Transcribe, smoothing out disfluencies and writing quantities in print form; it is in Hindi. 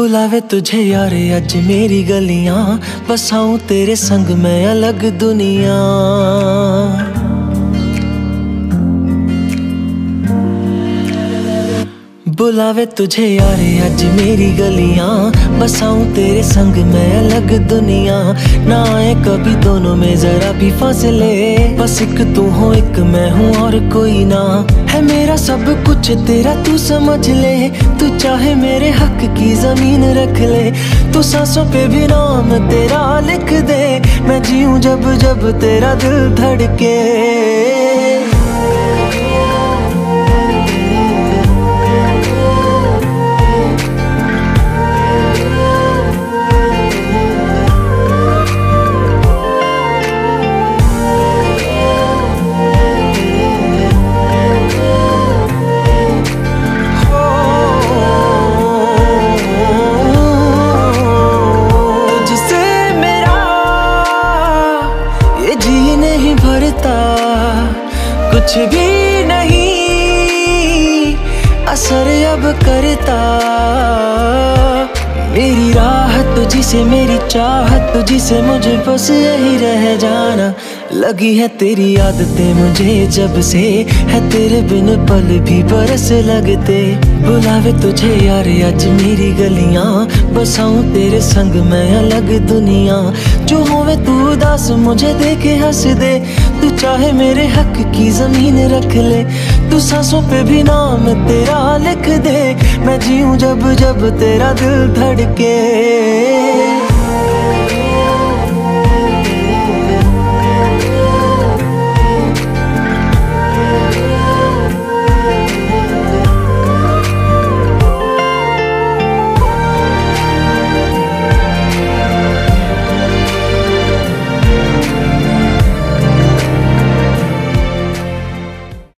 बुलावे तुझे यारे अज मेरी गलियां, बसाऊं तेरे संग मैं अलग दुनिया। बुलावे तुझे यारे अज मेरी गलियां, बसाऊं तेरे संग मैं अलग दुनिया। ना आए कभी दोनों में जरा भी फासले, बस एक तू हो एक मैं हूँ और कोई ना। है मेरा सब कुछ तेरा तू समझ ले, तू चाहे मेरे हक की जमीन रख ले। तू सांसों पे भी नाम तेरा लिख दे, मैं जीऊं जब जब तेरा दिल धड़के। कुछ भी नहीं असर अब करता, मेरी राह तुझी से मेरी चाहत तुझी से, मुझे बस यही रह जाना। लगी है तेरी आदतें मुझे जब से, है तेरे बिन पल भी बरस लगते। बुलावे तुझे यार अज मेरी गलियां, बसाऊं तेरे संग मैं अलग दुनिया। जो होवे तू उदास मुझे देखे हंस दे, तू चाहे मेरे हक की जमीन रख ले। तू सांसों पे भी नाम तेरा लिख दे, मैं जीऊं जब जब तेरा दिल धड़के।